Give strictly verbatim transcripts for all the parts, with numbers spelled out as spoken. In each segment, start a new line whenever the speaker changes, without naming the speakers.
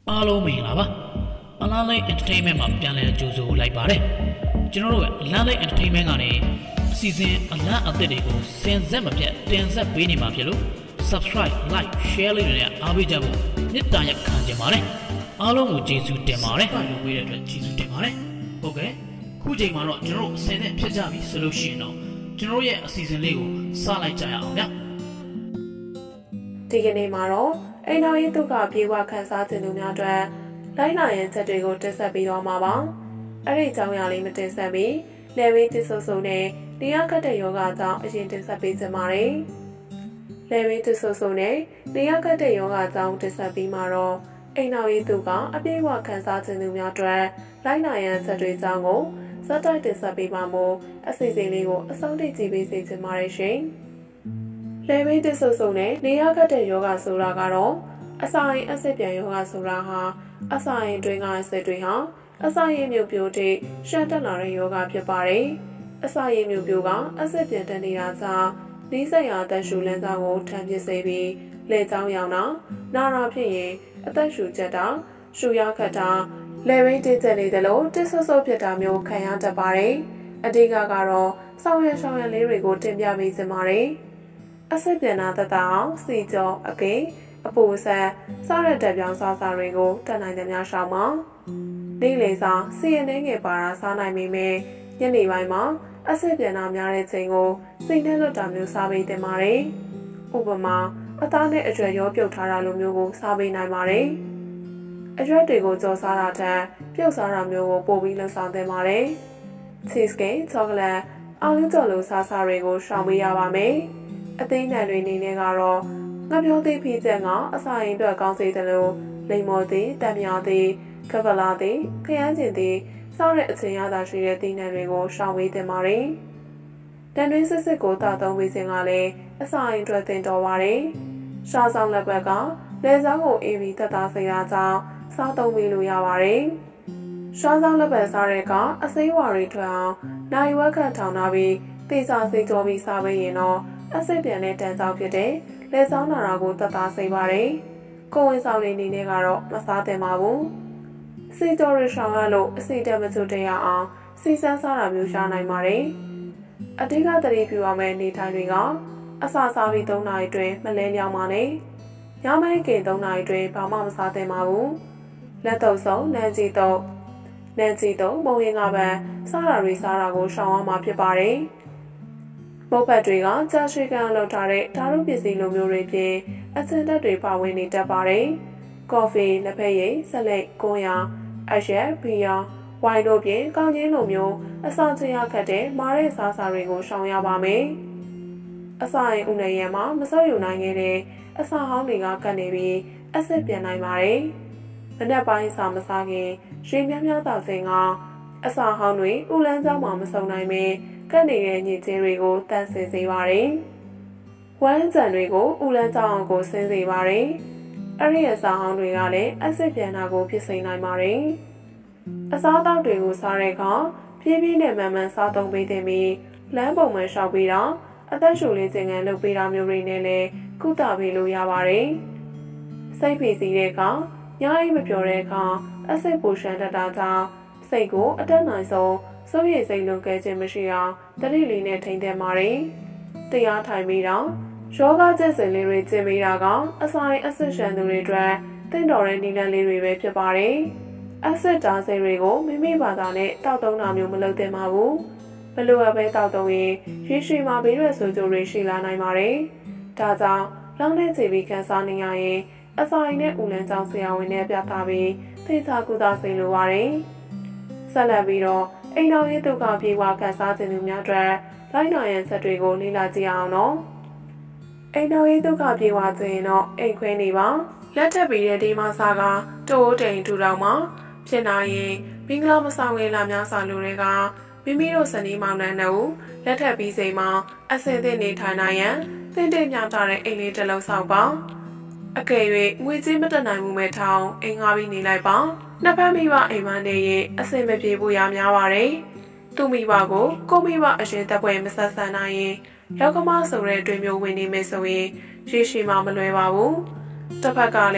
အားလုံးမင်္ဂလာပါအလားလိုက် entertainment မှာပြန်လည်ကြိုဆိုလိုက်ပါတယ်ကျွန်တော်တို့ကအလားလိုက် entertainment ကနေအစီအစဉ်အလားအသစ်တွေကိုစင်ဆက်မပြတ်တင်ဆက်ပေးနေမှာဖြစ်လို့ subscribe like share လေးတွေနဲ့အားပေးကြဖို့မေတ္တာရက်ခံချင်ပါတယ်အားလုံးကိုကျေးဇူးတင်ပါတယ်လုပ်ပေးတဲ့အတွက်ကျေးဇူးတင်ပါတယ်ဟုတ်ကဲ့ခုချိန်မှာတော့ကျွန်တော်တို့အစင်နဲ့ဖြစ်ကြပြီဆိုလို့ရှိရင်တော့ကျွန်တော်ရဲ့အစီအစဉ်လေးကိုစလိုက်ကြရအောင်ဗျာ
ဒီကနေ့မှာတော့အိမ်တော်ရေးဒုက္ခပြေဝခန်းစားခြင်းသူများအတွက်လိုက်နာရန်ချက်တွေကိုတင်ဆက်ပေးတော့မှာပါအဲ့ဒီအကြောင်းအရာလေးမတင်ဆက်ပြီးလေဝင်းတဆူဆူနဲ့နေရကတ်တဲ့ယောဂအကြောင်းအရင်တင်ဆက်ပေးကြပါမယ်လေဝင်းတဆူဆူနဲ့နေရကတ်တဲ့ယောဂအကြောင်းတင်ဆက်ပြီးမှာတော့အိမ်တော်ရေးဒုက္ခအပြေဝခန်းစားခြင်းသူများအတွက်လိုက်နာရန်ချက်တွေအကြောင်းကိုစတိုက်တင်ဆက်ပေးပါမို့အစီအစဉ်လေးကိုအဆုံးထိကြည့်ပေးစေချင်ပါတယ်ရှင်လေဝင်းတဆူဆူနဲ့နေရကတ်တဲ့ယောဂဆိုတာကတော့အစာရင်အဆစ်ပြန်ယောဂဆိုတာဟာအစာရင်တွင်းကအဆစ်တွေဟာအစာရင်မြုပ်ပြိုတဲ့ရှမ်းတက်လာတဲ့ယောဂဖြစ်ပါတယ်။အစာရင်မြုပ်ပြိုကအဆစ်ပြန်တက်နေတာကြောင့်နီးစပ်ရာအသက်ရှူလမ်းကြောင်းကိုထမ်းပစ်စေပြီးလေကြောင်းရောင်တာနာရာဖြစ်ရင်အသက်ရှူချက်တာရှူရခတ်တာလေဝင်းတင်းကျပ်နေတယ်လို့တစ်ဆွဆွဖြစ်တာမျိုးခံရတတ်ပါတယ်။အဓိကကတော့ဆောင်းရဆောင်းရလေးတွေကိုတင်ပြပေးစင်ပါတယ်။အဆစ်ပြန်တာတတအောင်စီကြောအကိအပူဆက်စားရတဲ့ပြောင်းစားစာတွေကိုတက်နိုင်တဲ့များရှောင်းမှာနေလေစာစီရင်နေငယ်ပါတာစားနိုင်မိမယ်ညနေပိုင်းမှာအဆစ်ပြန်တာများတဲ့ချိန်ကိုစိတ်နဲ့လွတ်တာမျိုးစားပေးတင်ပါတယ်ဥပမာအသားနဲ့အရွက်ရောပြုတ်ထားတာလိုမျိုးကိုစားပေးနိုင်ပါတယ်အရွက်တွေကိုကြော်စားတာထက်ပြုတ်စားတာမျိုးကိုပို့ပြီးလှုပ်ဆောင်တင်ပါတယ် cheese cake ချောကလက်အာလူးကြော်လိုစားစားတွေကိုရှောင်ပေးရပါမယ်အသိဉာဏ်တွေနေနဲ့ကတော့ငါပြောသေးဖြစ်တဲ့ကအစာရင်အတွက်ကောင်းစေတယ်လို့လိမ္မော်သည်တံမြော်သည်ကပလာသည်ခရမ်းကျင်သည်စောက်တဲ့အချိန်ရသာရှိတဲ့သီးနှံတွေကိုရှောင်ဝေးတင်ပါတယ်။တန်တွင်းစစ်စစ်ကိုတာသုံးပေးခြင်းကလည်းအစာရင်အတွက်တင်တော်ပါတယ်။ရှားဆောင်လက်ဘက်ကလေစားကိုအေးပြီးသက်သာစေတာကြောင့်စားသုံးပေးလို့ရပါတယ်။ရှားဆောင်လက်ဘက်စားတဲ့ကအစိမ်းဝါတွေထွက်အောင်နိုင်ဝက်ခန့်ထောင်ထားပြီးသေချာစိတ်ကြောပြီးစားပေးရင်တော့အစိတ်ပြန်တဲ့တန်ကြောင်ဖြစ်တဲ့လေဆောင်နာရာကိုတတ်တာစေပါတယ်။ကိုဝင်ဆောင်နေနေနဲ့ကတော့မစားသင့်ပါဘူး။စီတော်ရရှောင်းရလို့အစီတက်မချွတ်ရအောင်စီစမ်းစားတာမျိုးရှားနိုင်ပါတယ်။အတိတ်ကတရေပြူအောင်မဲ့နေထိုင်တွေကအစာစားပြီး၃နာရီတွင်မလဲလျောင်းပါနဲ့။ညမိုင်းကင်၃နာရီတွင်ဘာမှမစားသင့်ပါဘူး။လက်တော့ဆုံးနန်းကြီးတော့နန်းကြီးတော့မုံရင်ကပန်းစားတာတွေစားတာကိုရှောင်ရမှာဖြစ်ပါတယ်။ပုတ်ဖက်တွေကကြာရှည်ကန်လောက်ထားတဲ့ဓာတ်ပစ္စည်းလိုမျိုးတွေပြင်အစင်တက်တွေပါဝင်နေတတ်ပါတယ်။ကော်ဖီ၊လက်ဖက်ရည်၊ဆက်လက်၊ကွန်ယာ၊အရက်၊ဘီယာ၊ဝိုင်တို့ပြင်ကောင်းချင်းလိုမျိုးအစာချရခတ်တဲ့မားတဲ့စားစာတွေကိုရှောင်ရပါမယ်။အစာရင်ဥနေရံမှာမဆုပ်ယူနိုင်ခဲ့တဲ့အစာဟောင်းတွေကကတ်နေပြီးအဆစ်ပြန်နိုင်ပါတယ်။မနက်ပိုင်းစာမစားခင်ရေများများသောက်စဉ်ကအစာဟောင်းတွေဥလန်းကြောင်းမှာမဆုံနိုင်ပေကတ်နေတဲ့ညစ်ကြေးတွေကိုတန့်စင်စေပါတယ်။ဝမ်းကြံတွေကိုဥလန်းကြောင်းအောင်ကိုဆင်းစေပါတယ်။အဲ့ဒီအစာဟောင်းတွေကလည်းအဆစ်ပြန်တာကိုဖြစ်စေနိုင်ပါတယ်။အစာတောက်တွေကိုစားတဲ့အခါဖြည်းဖြည်းနဲ့မှန်မှန်စားသုံးပေးသင့်ပြီးလမ်းပုံမှန်ရှောက်ပေးတာအသက်ရှူလေးခြင်းငန်းလုပ်ပေးတာမျိုးတွေနဲ့လည်းကုသပေးလို့ရပါတယ်။စိတ်ဖိစီးတဲ့အခါညအိပ်မပျော်တဲ့အခါအဆစ်ပူရှမ်းတတ်တာကြောင့်စိတ်ကိုအတက်နိုင်ဆုံးစိုးရိမ်စိတ်လွန်ကဲခြင်းမရှိအောင်တတိလေးနဲ့ထိန်းသိမ်းပါတယ်။တရားထိုင်ပြီးတော့ယောဂကျက်စင်လေးတွေကျင့်ပြီးတာကအစာရင်အဆစ်ရှမ်းသူတွေအတွက်တင့်တော်တဲ့နည်းလမ်းလေးတွေပဲဖြစ်ပါတယ်။အဆစ်တားစိတ်တွေကိုမိမိဘာသာနဲ့တောက်သုံးတာမျိုးမလုပ်သင့်ပါဘူး။ဘလို့အပဲတောက်သုံးရင်ရေရှည်မှာဘေးရွက်ဆိုးကျိုးတွေရှိလာနိုင်ပါတယ်။ဒါကြောင့်လောင်းတဲ့ခြေပြီးကန်စားနေရရင်အစာရင်နဲ့ဥလန်းကြောင်းဆရာဝန်နဲ့ပြသပြီးသေချာကုသစေလိုပါတယ်။ဆက်လက်ပြီးတော့အိမ်တော်ရေးဒုက္ခပြေဝခန်းစားခြင်းသူများအတွက်လိုက်နာရန်ဆက်တွေကိုလေ့လာကြည့်အောင်နော်အိမ်တော်ရေးဒုက္ခပြေဝခြင်းတော့အိမ်ခွဲနေပါလက်ထပ်ပြီးတဲ့ဒီမှာစာကတိုးတိန်ထူထောင်မှာဖြစ်နိုင်ရင်မင်္ဂလာမဆောင်ငယ်လာများစာလူတွေကမိမိတို့စနေမောင်နှံတို့လက်ထပ်ပြီးစိမ်မှာအစင်သင့်နေထိုင်နိုင်ရန်သင်တင်ပြထားတဲ့အိမ်လေးတစ်လုံးဆောက်ပါအကယ်၍ငွေကြေးမတက်နိုင်မှုမဲ့ထောင်အိမ်ငါပြီးနေလိုက်ပါနှစ်ဖက်မိဘအိမ်မနေရင်အဆင်မပြေဖို့ရများပါတယ်။သူ့မိဘကိုကိုမိဘအရင်တပ်ပွဲမဆက်ဆံနိုင်ရင်ရောက်ကမဆိုတဲ့တွင်မျိုးဝင်နေမယ်ဆိုရင်ရေရှည်မှမလွယ်ပါဘူး။တစ်ဖက်ကလည်း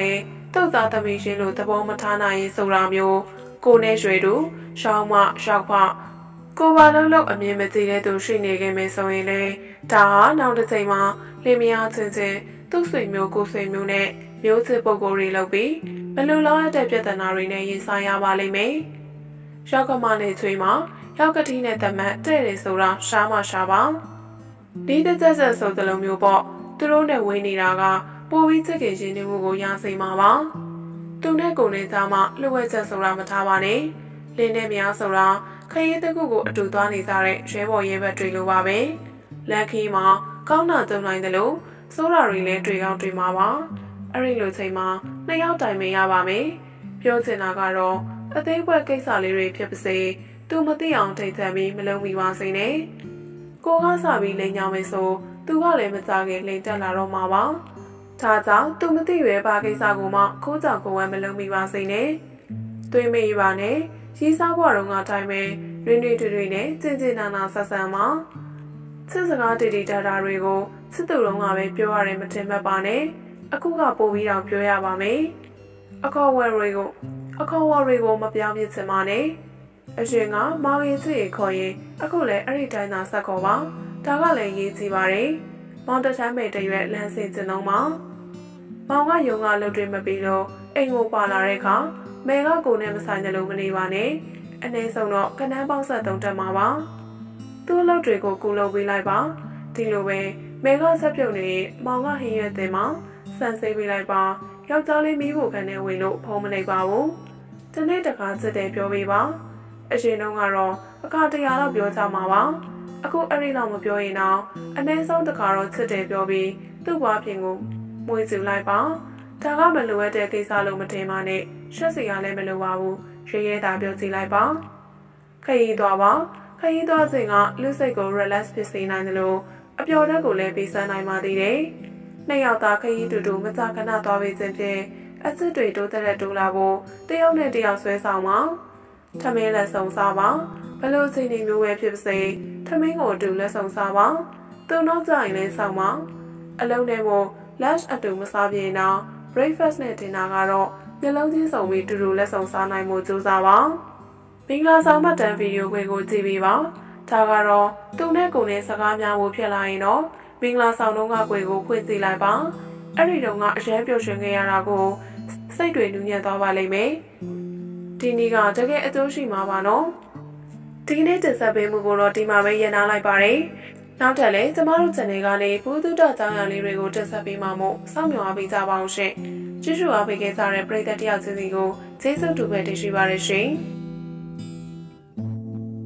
တုတ်သားသမီးရှင်လို့သဘောမထားနိုင်ရင်ဆိုတာမျိုးကိုနဲ့ရွှေတို့ရှောင်းမရှောက်ဖကိုပါလုံးလုံးအမြင်မသိတဲ့သူရှိနေခဲ့မယ်ဆိုရင်လေဒါဟာနောက်တစ်ချိန်မှာလင်မယားချင်းချင်းသူ့ဆွေမျိုးကိုဆွေမျိုးနဲ့မျိုးစစ်ပုံကိုယ်တွေလုပ်ပြီးမလူလောရတဲ့ပြဿနာတွေနဲ့ရင်ဆိုင်ရပါလိမ့်မယ်။ရောက်ကမနဲ့ချွေမှာရောက်ကတိနဲ့တမတ်တဲ့တယ်ဆိုတာရှားမရှားပါ။ဒီတက်သက်ဆက်ဆိုသလိုမျိုးပေါ့သူတို့နဲ့ဝေးနေတာကပိုပြီးချစ်ခင်ရှင်နေမှုကိုရစေမှာပါ။သူနဲ့ကိုယ်နဲ့သားမှလှုပ်ဝဲချက်ဆိုတာမထားပါနဲ့။လင်းနဲ့များဆိုတာခရီးတစ်ခုကိုအတူသွားနေကြတဲ့ရဲဘော်ရဲဘက်တွေလိုပါပဲ။လက်ခီးမှာကောင်းတာသုံးနိုင်တယ်လို့စိုးတာတွေလည်းတွေ့ကောင်းတွေ့မှာပါ။အဲ့ဒီလိုချိန်မှာနှစ်ယောက်တိုင်ပင်ရပါမယ်။ပြောချင်တာကတော့အသေးပွဲကိစ္စလေးတွေဖြစ်ပါစေ။သူမသိအောင်ထိတ်ထန်ပြီးမလုံးမိပါစေနဲ့။ကိုကစားပြီးလိန်ညောင်းမယ်ဆိုသူကလည်းမကြခင်လိန်တက်လာတော့မှာပါ။ဒါကြောင့်သူမသိရွယ်ပါကိစ္စကိုမှခိုးကြောင်ကိုဝဲမလုံးမိပါစေနဲ့။တွေးမိပါနဲ့ရီးစားဘွားတော်ကတိုင်းပဲရင်းတွေတွေနဲ့ကျင်ကျင်နာနာဆက်ဆံမှာချစ်စကားတီတီတာတာတွေကိုချစ်သူတော်ကပဲပြောရတယ်မတင်မှတ်ပါနဲ့အခုကပို့ပြီးတော့ပြောရပါမယ်အခေါ်ဝယ်တွေကိုအခေါ်ဝယ်တွေကိုမပြောင်းပြစ်ချင်ပါနဲ့အရှင်ကမောင်ရင်ချစ်ခေါ်ရင်အခုလည်းအဲ့ဒီတိုင်းသာဆက်ခေါ်ပါဒါကလည်းရေးကြည့်ပါတယ်မောင်တထမ်းမဲ့တရွက်လမ်းစင်ကျင်တော့မှာမောင်ကယုံကလှုပ်တွေမပြီးတော့အိမ်ကိုပါလာတဲ့အခါမဲကကိုနဲ့မဆိုင်တယ်လို့မနေပါနဲ့အနည်းဆုံးတော့ကနန်းပေါင်းဆက်သုံးတက်မှာပါသူ့အလုပ်တွေကိုကူလုပ်ပေးလိုက်ပါဒီလိုပဲမဲကဆက်ပြုတ်နေမောင်ကဟင်းရွက်တင်မှာဆန်ဆေးပေးလိုက်ပါယောက်ျားလေးမိဖို့ခံနေဝင်လို့ဖုံးမနေပါဘူးဒီနေ့တခါစစ်တယ်ပြောပေးပါအရှင်တို့ကတော့အခါတရာတော့ပြောကြမှာပါအခုအဲ့ဒီတော့မပြောရင်တော့အနည်းဆုံးတခါတော့စစ်တယ်ပြောပြီးသူ့ဘွားပြင်ကိုမွေးစုလိုက်ပါဒါကမလိုအပ်တဲ့ကိစ္စလို့မထင်ပါနဲ့ရှက်စီကလည်းမလိုပါဘူးရဲရဲသာပြောကြည့်လိုက်ပါခရီးသွားပါခရီးသွားစဉ်ကလူစိတ်ကို relax ဖြစ်စေနိုင်တယ်လို့အပျော်ဓာတ်ကိုလည်းပေးစမ်းနိုင်ပါသေးတယ်နှစ်ယောက်သားခရီးတူတူမကြခဏသွားပေးခြင်းဖြင့်အစစ်တွေတိုးတက်တိုးလာဖို့တယောက်နဲ့တယောက်ဆွဲဆောင်ပါထမင်းလက်ဆောင်စားပါဘလို့စိတ်နေမျိုးပဲဖြစ်ပါစေထမင်းကိုအတူလက်ဆောင်စားပါသူနောက်ကြရင်လည်းဆောင်ပါအလုံးထဲမှာ lunch အတူမစားပြင်းတော့ breakfast နဲ့ dinner ကတော့ညလုံးချင်းစုံပြီးတူတူလက်ဆောင်စားနိုင်မှုကြိုးစားပါမင်္ဂလာဆောင်မှတ်တမ်းဗီဒီယိုခွင်ကိုကြည့်ပေးပါဒါကတော့သူနဲ့ကိုနဲ့စကားများဖို့ဖြစ်လာရင်တော့မင်္ဂလာဆောင်တော့ကကိုကိုဖွင့်ကြည့်လိုက်ပါအဲ့ဒီတော့ကအရဲပျော်ရွှင်ခဲ့ရတာကိုစိတ်တွေနူးညံ့သွားပါလိမ့်မယ်ဒီနေ့ကတကယ်အကျိုးရှိမှာပါနော်ဒီနေ့တင်ဆက်ပေးမှုကိုတော့ဒီမှာပဲရန်နာလိုက်ပါတယ်နောက်ထပ်လည်းကျမတို့ channel ကနေဘုသူတ္တကြောင်းရာလေးတွေကိုတင်ဆက်ပေးမှာမို့စောင့်မျှော်အားပေးကြပါအောင်ရှင်ကြည့်ရှုအားပေးခဲ့ကြတဲ့ပရိသတ်တယောက်ချင်းစီကိုကျေးဇူးတူပဲတင်ရှိပါရရှင်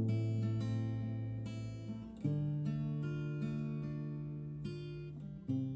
။